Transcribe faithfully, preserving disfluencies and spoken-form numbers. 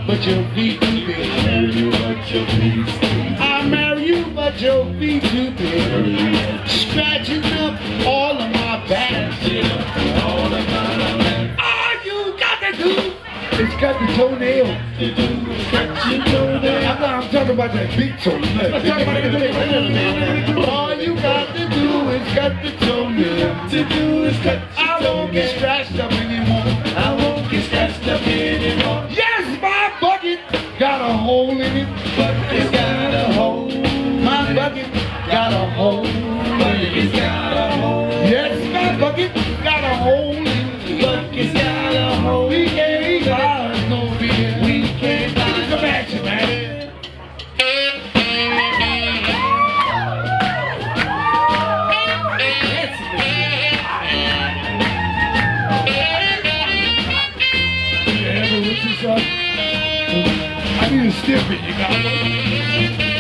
but your feet too big. I marry you, but your feet too big. Scratching up all of my back. All you got to do is cut the toenail. I'm, not, I'm talking about that beat toenail. I'm talking about that. All you got to do is cut the toenail. To do is cut the I won't get scratched up anymore. I won't get scratched up anymore. Yes, my bucket got a hole in it. Bucket's got a hole. My bucket got a hole. Bucket's got a hole. Yes, my bucket got a hole in it. Bucket's got a hole. We can't buy us no beer. We can't buy us some action, man. I need a stiff it, you got it.